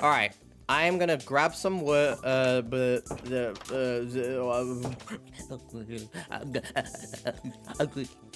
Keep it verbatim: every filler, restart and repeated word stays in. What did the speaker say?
All right. I am gonna grab some wood. Uh, but the uh,